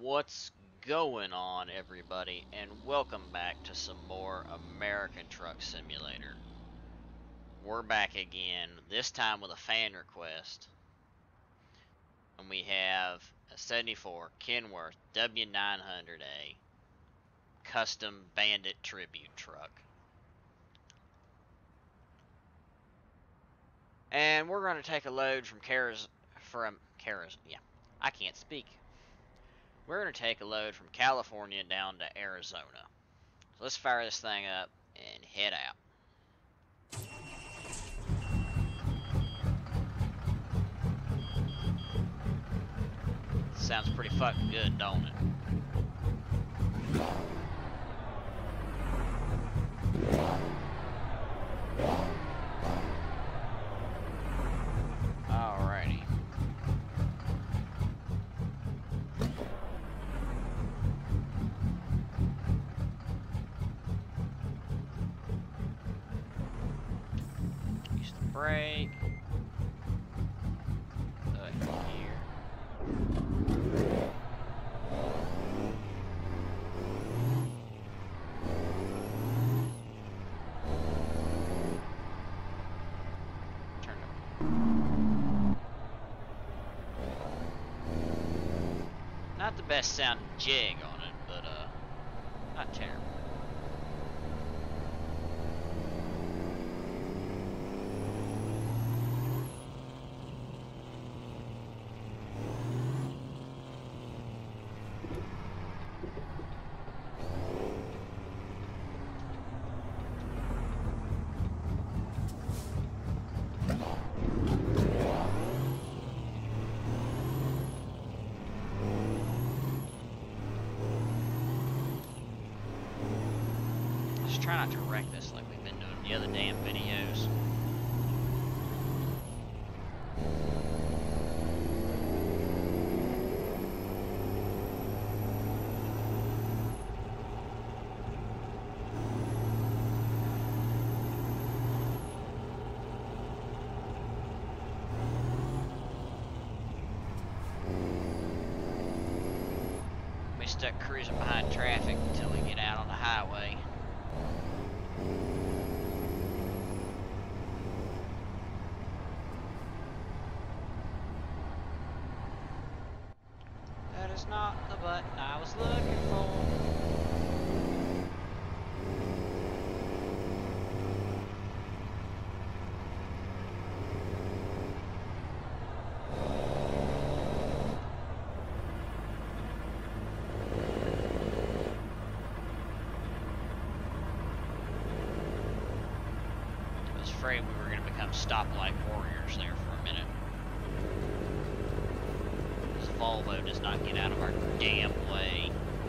What's going on, everybody, and welcome back to some more American Truck Simulator. We're back again, this time with a fan request. And we have a 74 Kenworth W900A custom Bandit tribute truck. And we're going to take a load from I can't speak. We're going to take a load from California down to Arizona. So let's fire this thing up and head out. Sounds pretty fucking good, don't it? Alrighty. Use the brake. Here. Turn it. Not the best sounding jig on it, but not terrible. Just try not to wreck this like we've been doing the other damn videos. We stuck cruising behind traffic until we get out on the highway. That is not the button I was looking for. I was afraid we were going to become stoplight warriors there for a minute. This Volvo does not get out of our damn way.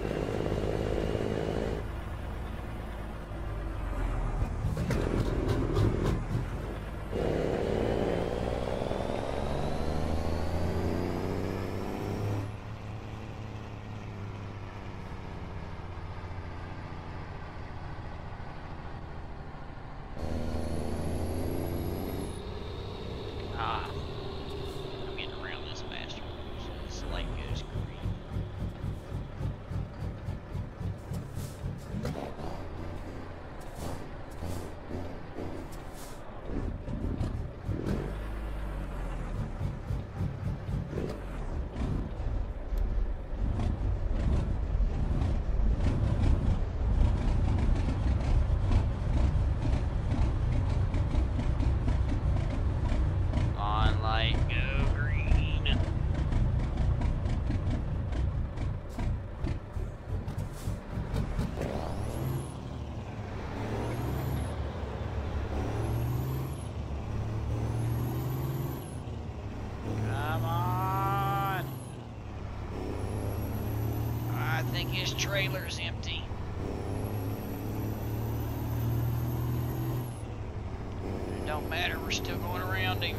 I'm getting around this bastard. This light goes green. On light, go green. Come on. I think his trailer's empty. It don't matter, we're still going around him.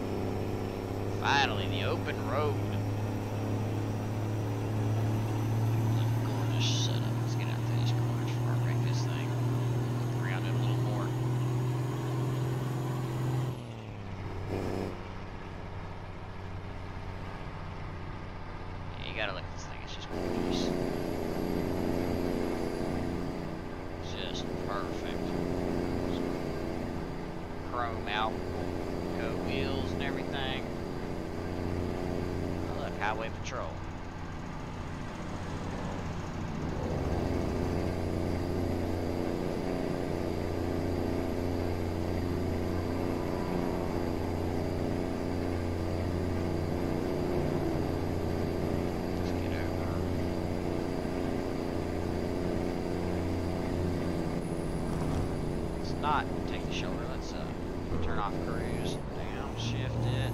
Finally, the open road. gotta look at this thing. It's just gorgeous. Just perfect. Chrome Alco wheels and everything. Oh, look, Highway Patrol. Not take the shoulder. Let's turn off cruise, downshift it.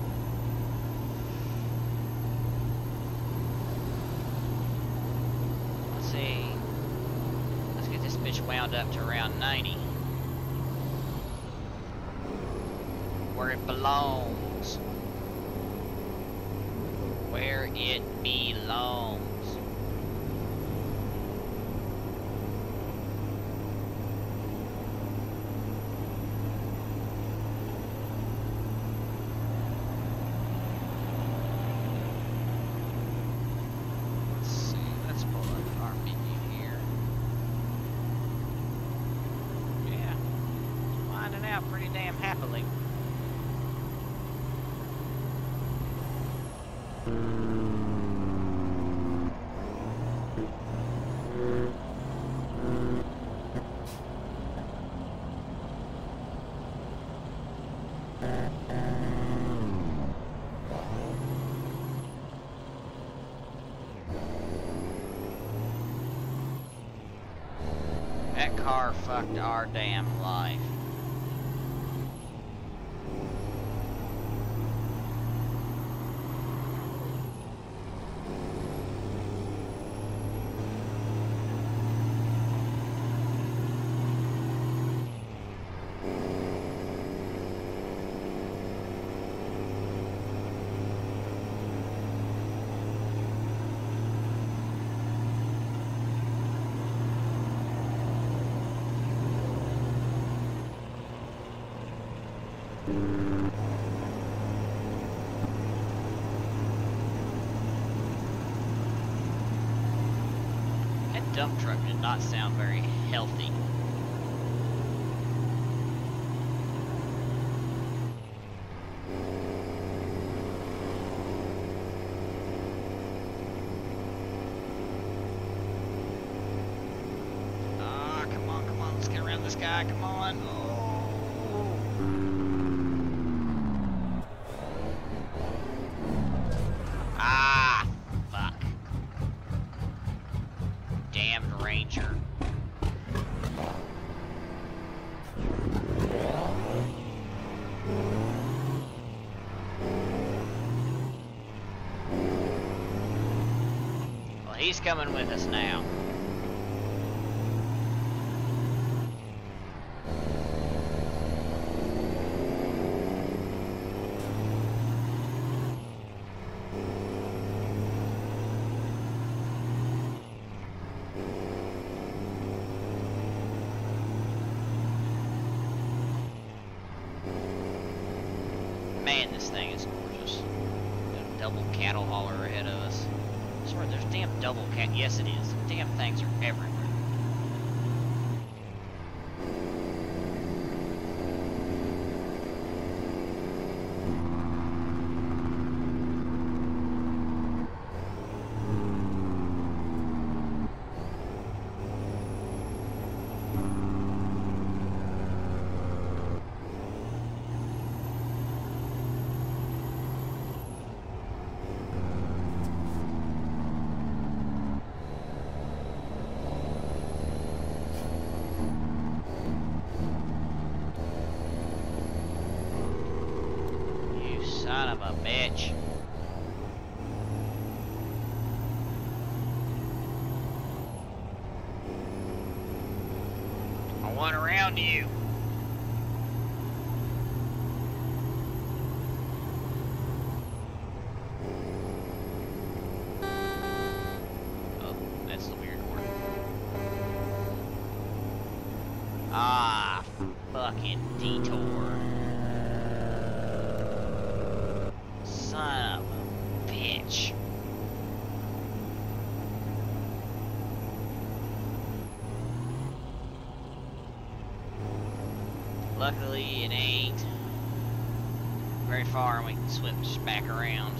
Let's see. Let's get this bitch wound up to around 90, where it belongs. Where it belongs. Pretty damn happily. That car fucked our damn life. That dump truck did not sound very healthy. Ah, come on, let's get around this guy, come on. Oh. Ah, fuck. Damned Ranger. Well, he's coming with us now. Man, this thing is gorgeous. Got a double cattle hauler ahead of us. I swear there's damn double cat. Yes, it is. Damn things are everywhere. Son of a bitch. I want around you. Oh, that's the weird one. Ah, fucking detour. Son of a bitch. luckily it ain't very far and we can switch back around.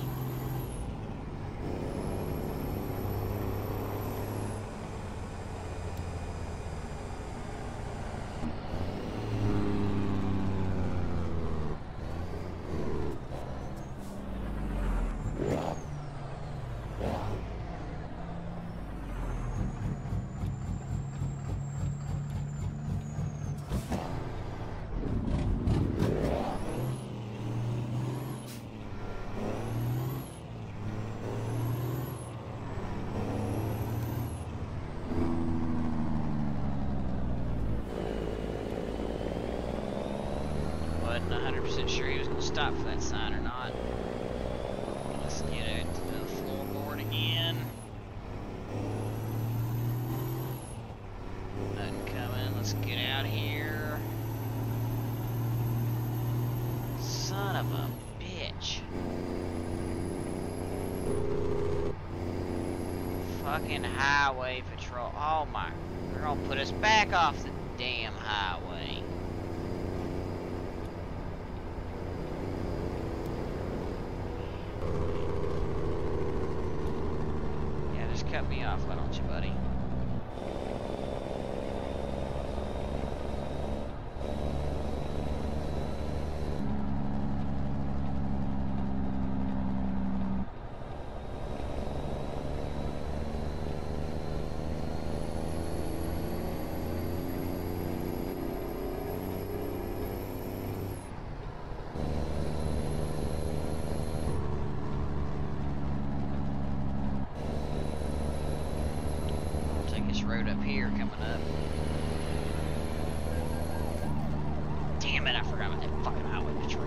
Wasn't 100% sure he was going to stop for that sign or not. Let's get it to the floorboard again. Nothing coming. Let's get out here. Son of a bitch. Fucking highway patrol. Oh my. They're gonna put us back off the damn highway. Yeah, just cut me off, why don't you, buddy? Road up here coming up. Damn it, I forgot about that fucking highway patrol.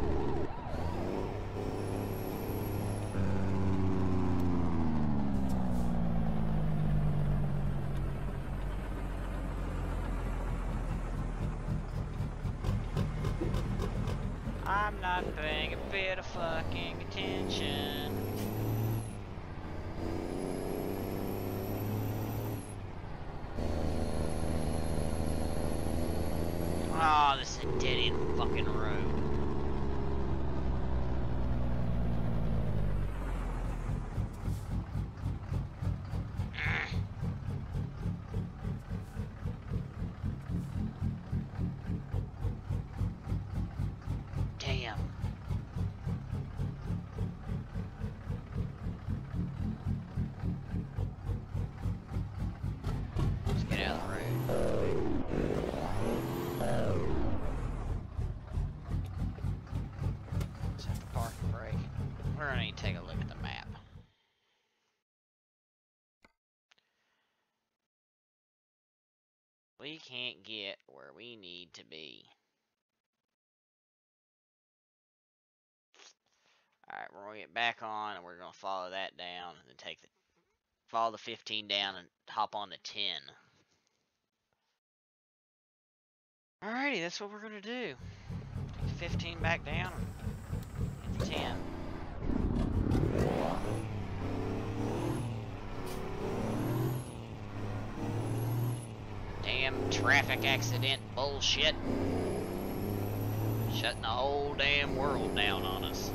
I'm not paying a bit of fucking attention. Oh, this is a dead-end fucking road. Damn. Let's get out of the road. Let's have to park and brake. We're gonna need to take a look at the map. We can't get where we need to be. Alright, we're gonna get back on and we're gonna follow that down and then follow the 15 down and hop on the 10. Alrighty, that's what we're gonna do. Take the 15 back down and hit the 10. Damn traffic accident bullshit. Shutting the whole damn world down on us.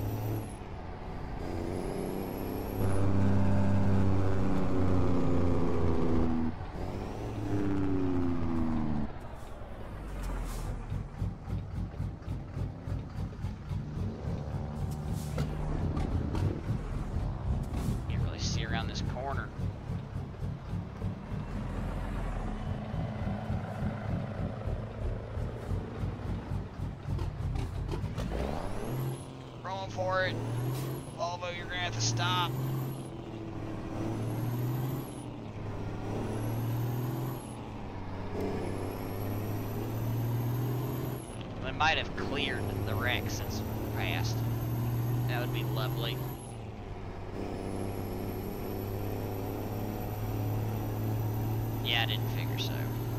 Can't really see around this corner. For it. Volvo, you're gonna have to stop. They might have cleared the wreck since we passed. That would be lovely. Yeah, I didn't figure so.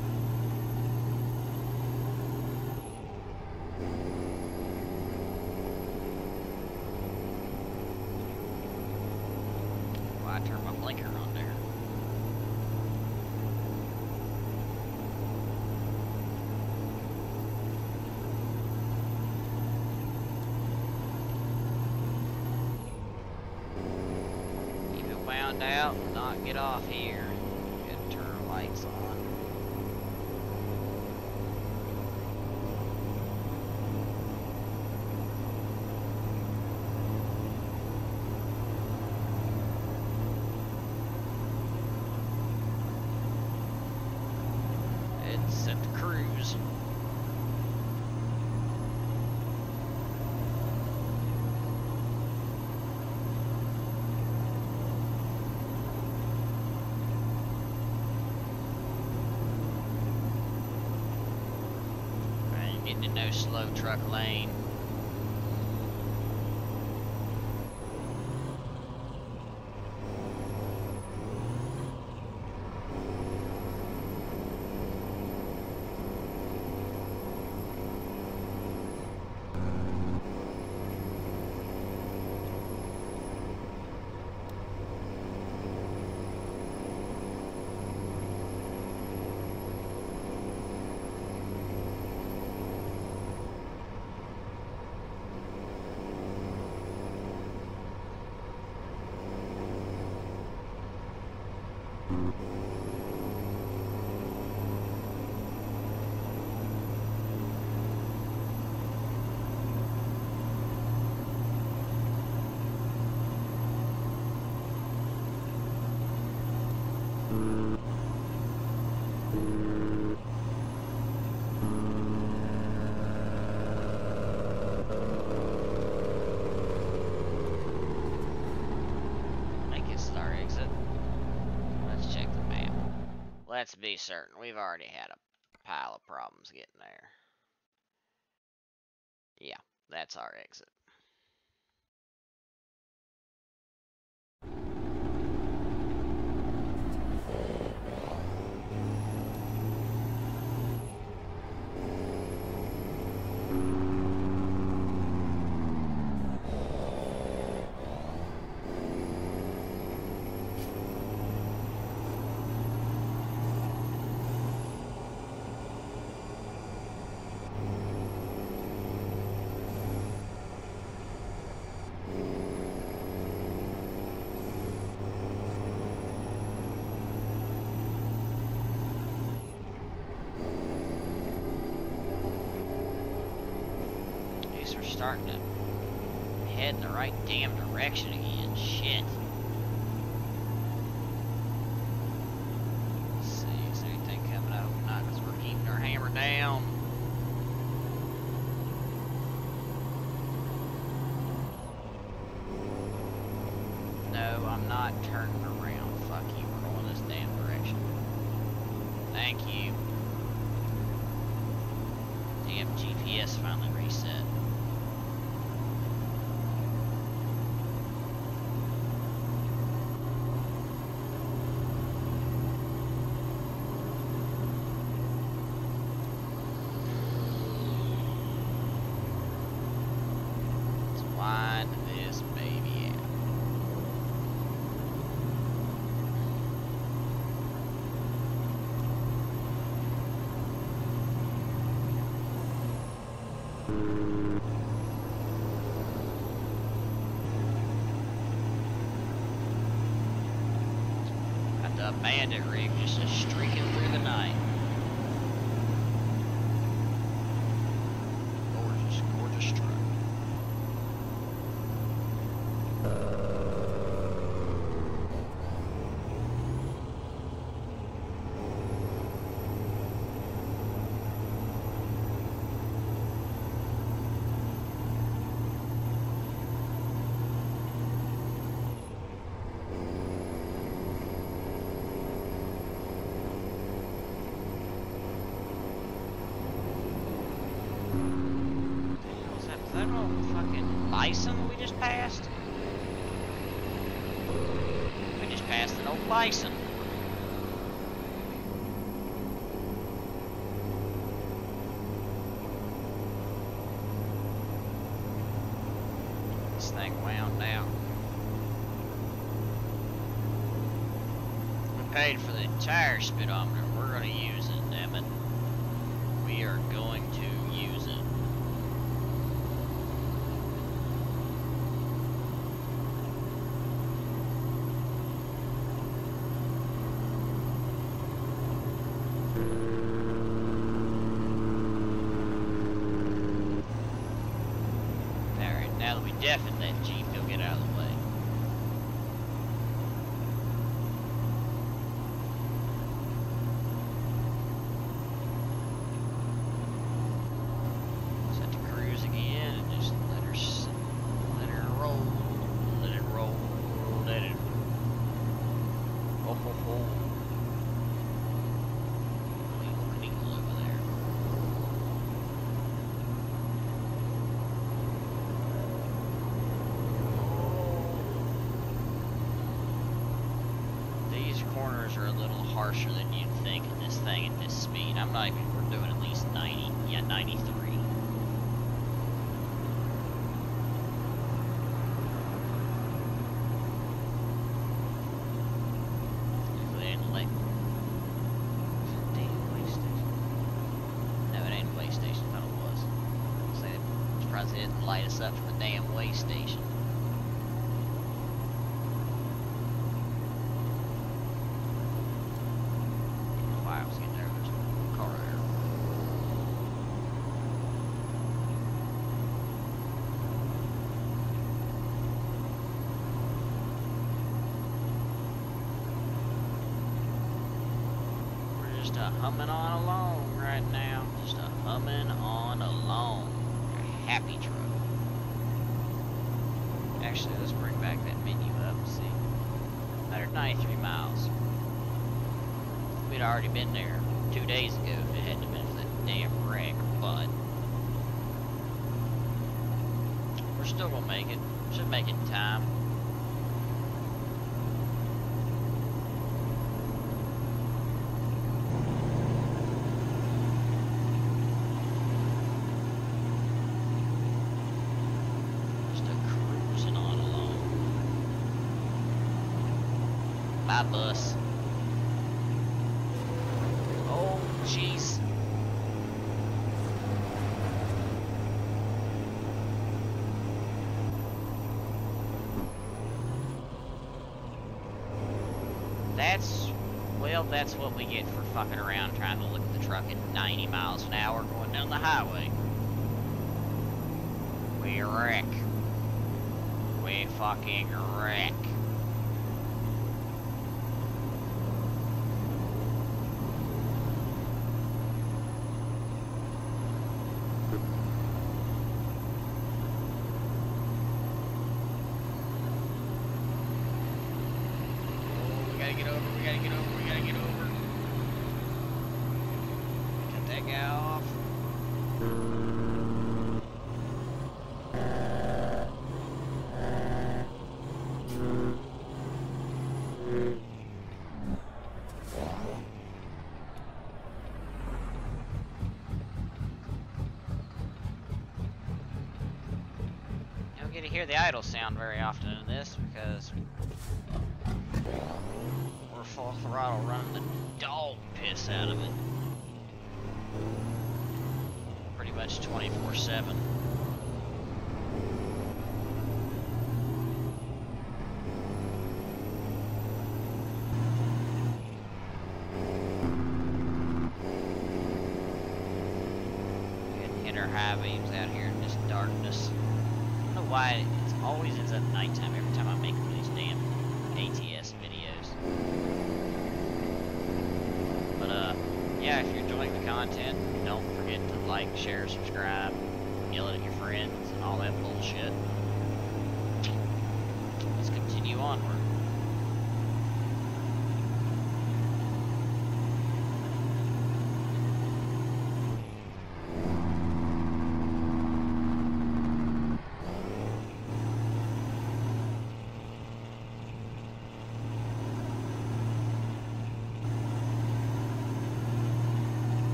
I turned my blinker on there. wound out and not get off here. Good, turn our lights on. It's set to cruise. Getting in no slow truck lane. Let's be certain. We've already had a pile of problems getting there. Yeah, that's our exit. We're starting to head in the right damn direction again. Shit. Let's see, is there anything coming up? Not because we're keeping our hammer down. No, I'm not turning around. Fuck you, we're going this damn direction. Thank you. Damn GPS finally reset. The bandit rig just streaking through the night. Gorgeous, gorgeous truck. Bison we just passed? We just passed an old bison. This thing wound down. We paid for the entire speedometer. We're going to use it, damn it. We are going to use it. Now that we deafened that Jeep, he'll get out of the way. Set to cruise again and just let her roll, let it roll, let it. Oh ho ho. An eagle over there. These corners are a little harsher than you'd think in this thing at this speed. I'm not even, we're doing at least 90, yeah, 93. If they didn't let, damn way station. No, it ain't a way station, I thought it was. I'm surprised they didn't light us up from a damn way station. Humming on along right now. Just a humming on along. A happy truck. Actually, let's bring back that menu up and see. 193 miles. We'd already been there 2 days ago if it hadn't been for that damn wreck, but we're still gonna make it. Should make it in time. My bus. Oh, jeez. That's what we get for fucking around trying to look at the truck at 90 miles an hour going down the highway. We wreck. We fucking wreck. We gotta get over. Cut that guy off. You don't get to hear the idle sound very often in this because we're full throttle running the dog piss out of it. Pretty much 24/7. Hit our high beams out here in this darkness. I don't know why it always ends up nighttime every time I make one of these damn ATS videos. But yeah, if you're enjoying the content, don't forget to like, share, subscribe, yell it at your friends, and all that bullshit. Let's continue onward.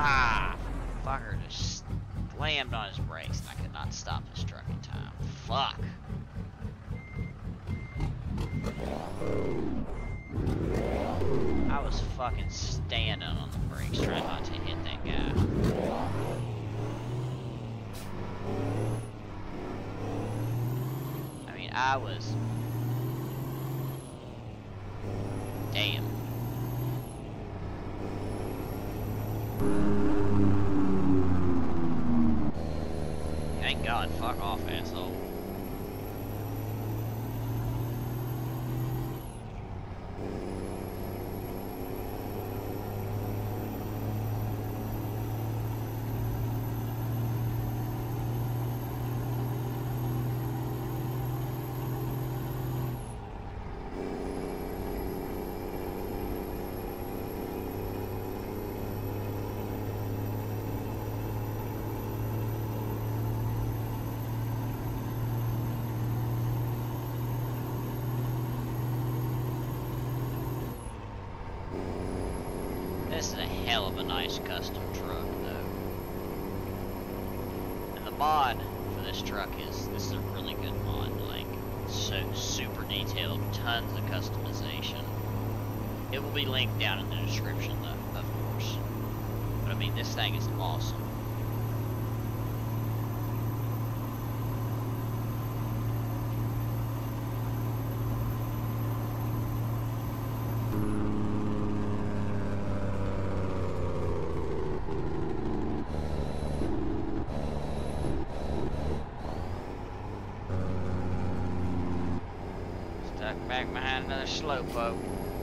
Ah, fucker just slammed on his brakes and I could not stop his truck in time. Fuck. I was fucking standing on the brakes trying not to hit that guy. I mean, I was... Damn. Thank God, fuck off, asshole. This is a hell of a nice custom truck, though. And the mod for this truck this is a really good mod. Like, so super detailed, tons of customization. It will be linked down in the description, though, of course. But I mean, this thing is awesome. Stuck back behind another slowpoke.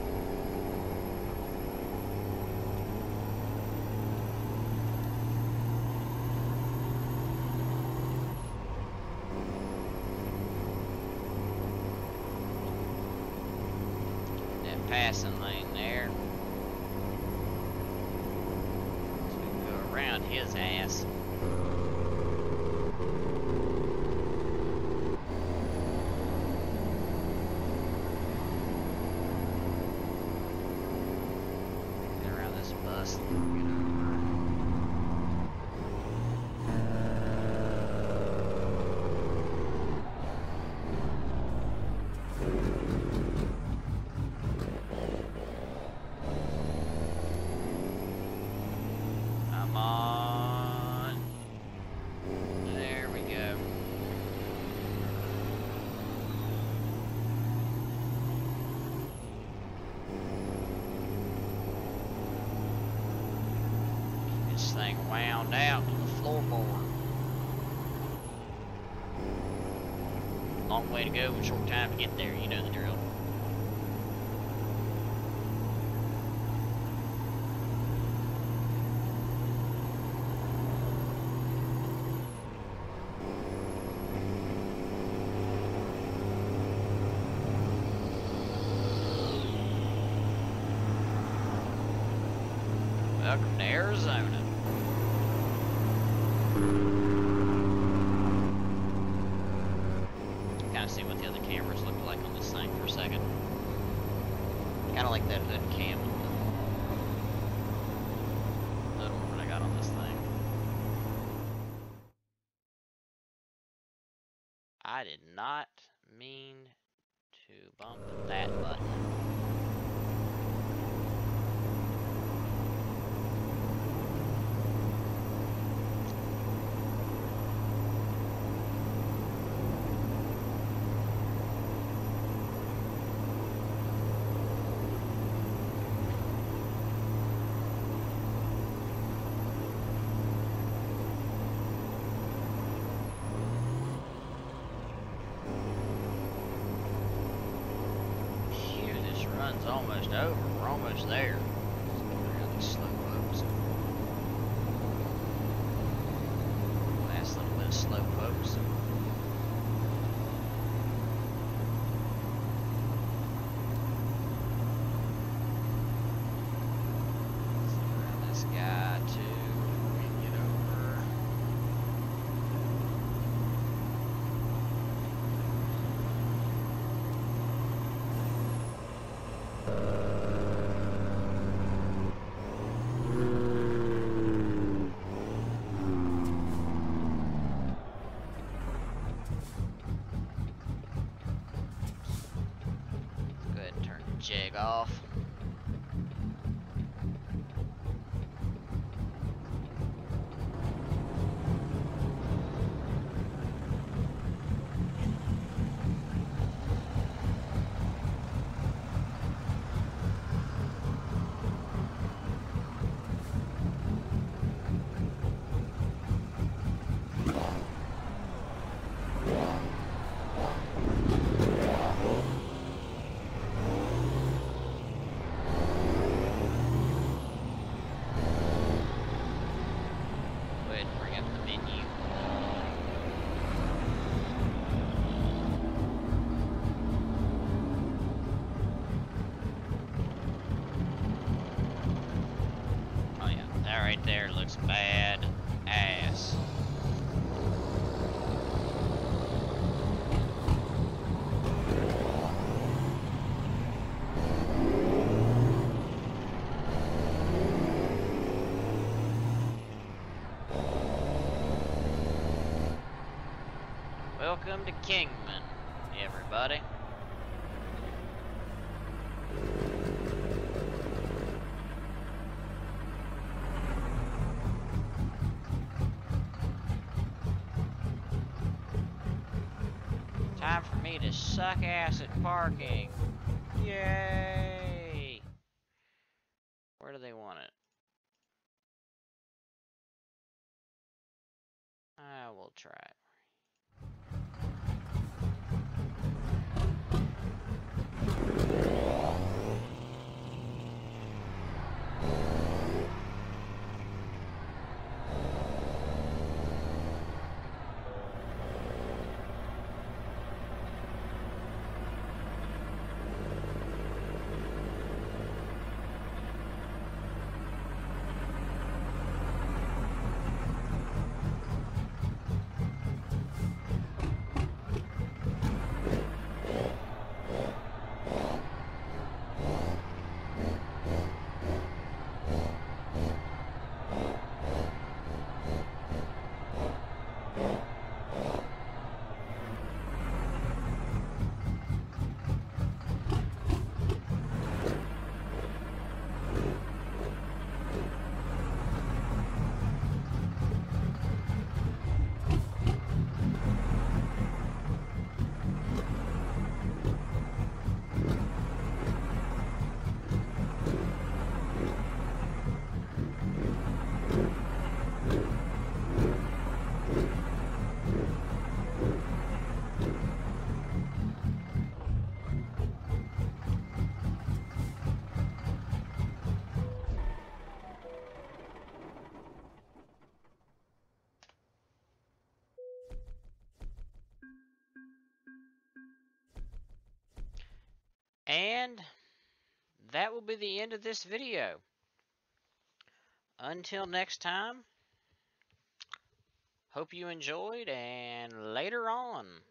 That passing lane there. So we can go around his ass. Come on. There we go. This thing wound out to the floorboard. Long way to go, short time to get there, you know the drill. Welcome to Arizona. Kind of see what the other cameras look like on this thing for a second. Kind of like that cam, the little one I got on this thing. I did not mean to bump that button. Run's almost over. We're almost there. Let's go around these slow pokes. Last little bit of slow pokes. Let's look around this guy too before we get over. right there looks bad ass. Welcome to Kingman, everybody. Time for me to suck ass at parking. Yay! Where do they want it? I will try it. And that will be the end of this video. Until next time, hope you enjoyed, and later on.